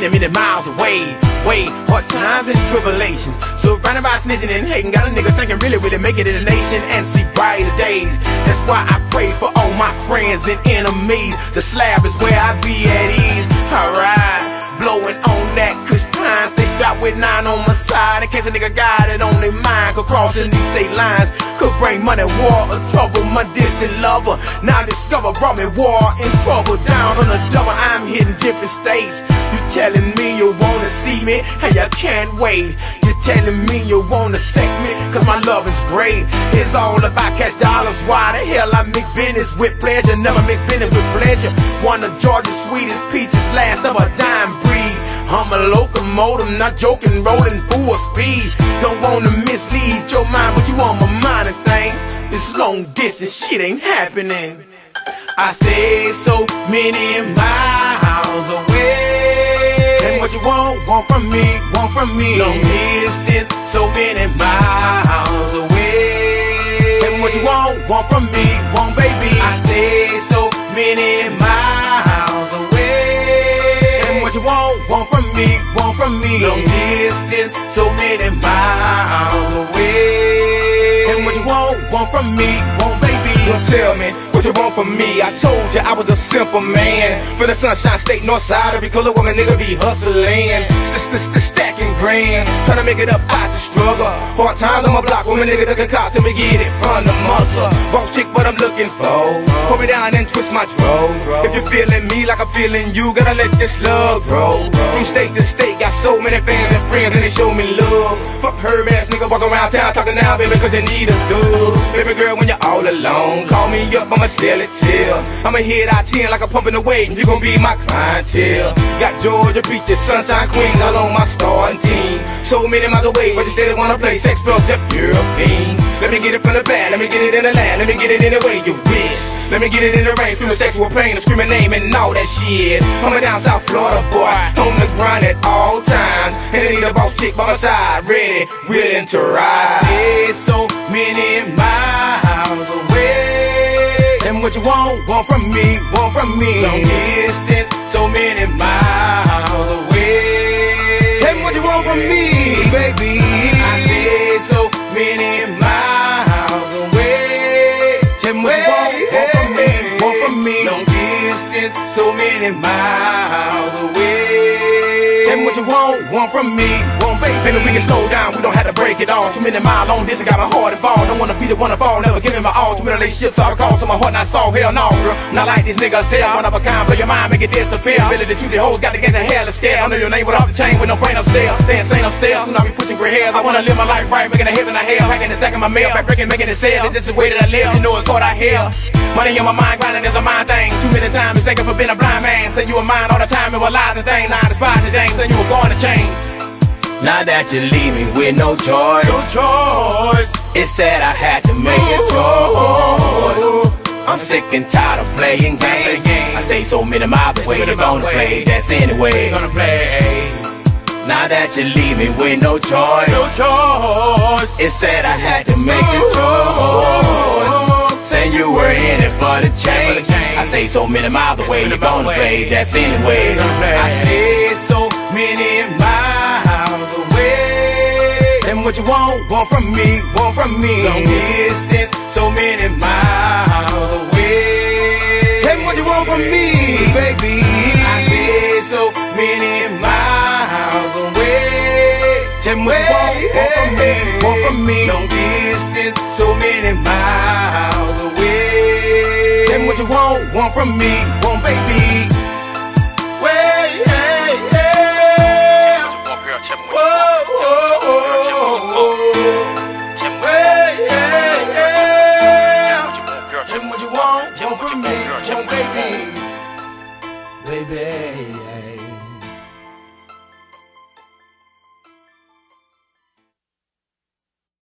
many, many miles away. Way, hard times and tribulations, surrounded by snitching and hating. Got a nigga thinking really, really make it in the nation and see brighter days. That's why I pray for all my friends and enemies. The slab is where I be at ease. Alright, blowing on that kush pine. Stay strapped with 9 on my side in case a nigga got it on their mind. Could crossing these state lines could bring money, war, or trouble. My distant lover now discover brought me war and trouble. Down on the double, I'm hitting different states. You telling me you wanna see me and you can't wait. You telling me you wanna sex me cause my love is great. It's all about cash dollars. Why the hell I mix business with pleasure? Never mix business with pleasure. One of Georgia's sweetest peaches, last of a dime breed. I'm a locomotive, not joking, rolling full speed. Don't wanna mislead your mind, but you on my mind and things. This long distance shit ain't happening. I stay so many miles away. And what you want from me, want from me. Long distance, so many miles away. And what you want from me, want baby. I stay so many miles away. And what you want from me, want from me. Long distance, so many miles away. And what you want from me, want baby. Well, tell me what you want from me. I told you I was a simple man. For the Sunshine State, north side, every color woman nigga be hustling. Stacking grand, trying to make it up out the struggle. Hard times on my block, woman nigga took a cop to me get it from the muscle. Boss chick, what I'm looking for. Pull me down and twist my throat. If you're feeling me like I'm feeling you, gotta let this love grow. From state to state, got so many fans and friends and they show me love. Fuck her ass nigga, walk around town talking now, baby, cause they need a dub. Baby girl, when you're all alone, call me up, I'ma sell it till I'ma hit I-10 like I'm pumping the weight, and you gon' be my clientele. Got Georgia peaches, sunshine queens all on my starting team. So many miles away, but you still wanna play sex, drugs, up, you're a fiend. Let me get it from the back, let me get it in the land, let me get it any way you wish. Let me get it in the rain, screaming sexual pain, and screaming name and all that shit. I'm a down South Florida boy, on the grind at all times, and I need a boss chick by my side, ready, willing to ride. There's so many miles away. And what you want from me, want from me. Long distance, so many miles away. Tell me what you want from me, baby. I said so many miles away. Tell me what you want from me, want from me. Long distance, so many miles away. Tell me what you want from me, want baby. Maybe we can slow down, we don't have to break it all. Too many miles long distance, got my heart involved. Don't wanna be the one to fall, never give me my all. Too many relationships I recall, so my heart not soft. Hell no, girl, not like these niggas say. One of a kind, blow your mind, make it disappear. Ability to the hoes, got to get the hell and scare. I know your name without the chain, with no brain upstairs. They insane upstairs, soon I be pushing gray hairs. I wanna live my life right, making a heaven a hell. Packing and stacking my mail, back breaking, making it sell. This is the way that I live, you know it's hard out here. Money in my mind, grinding is a mind thing. Too many times mistaken for being a blind man. Say you were mine all the time, it was lies and things. Now I despise the things, and you were going to change. Now that you leave me with no choice, it's sad I had to make a choice. I'm sick and tired of playing games. I stay so many miles away, you're gonna play, that's anyway. Now that you leave me with no choice, it's sad I had to make a choice. Say you were in it for the change. I stay so many miles away, you're gonna play, that's anyway. I stay so many miles away. And what you want from me, want from me. Long distance, so many miles away. Tell me what you want from me, baby. I said so many miles away. Tell me what you want from me, want from me. Long distance, so many miles away. Tell me what you want from me, want baby. Baby,